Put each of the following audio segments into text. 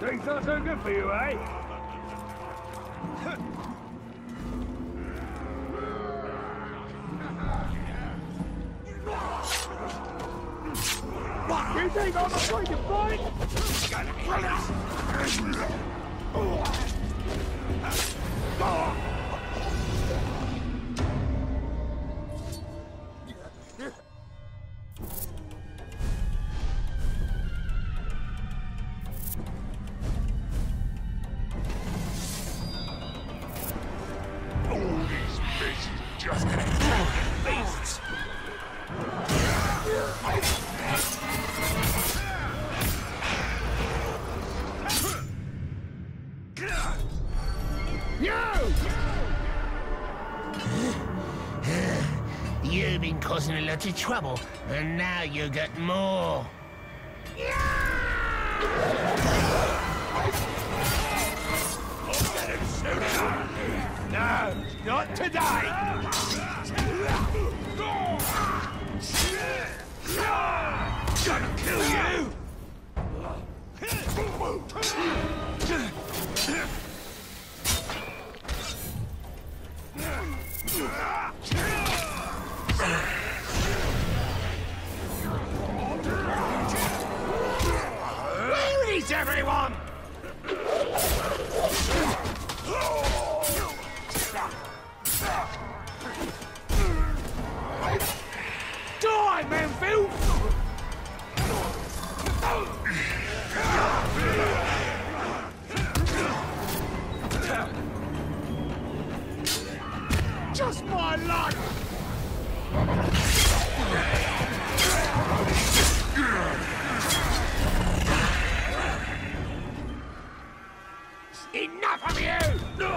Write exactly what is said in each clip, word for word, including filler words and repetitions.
Drink's not so good for you, eh? You think I'm afraid to fight? You've been causing a lot of trouble, and now you got more. No, not today! Gonna kill you! Where is everyone? Die, Manfield! Just my luck! Enough of you!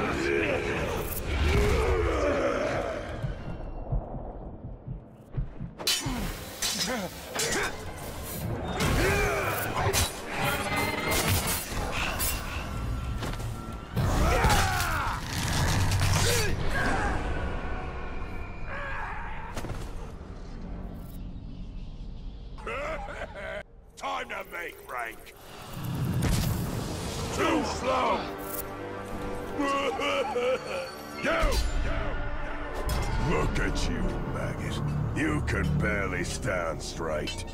Time to make rank. Too slow. Yo! Look at you, maggot. You can barely stand straight.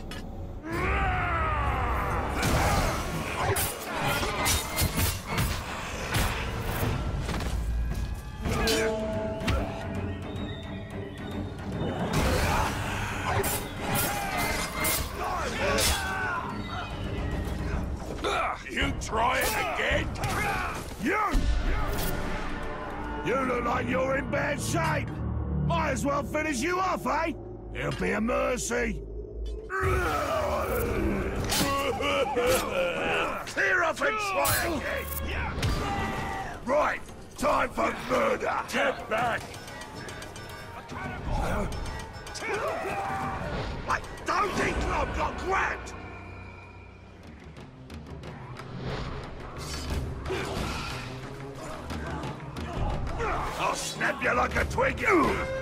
You try it again? You! You look like you're in bad shape. Might as well finish you off, eh? It'll be a mercy. Clear off and try again. Right, time for murder. Get back. I don't think Club got grabbed. I'll snap you like a twig.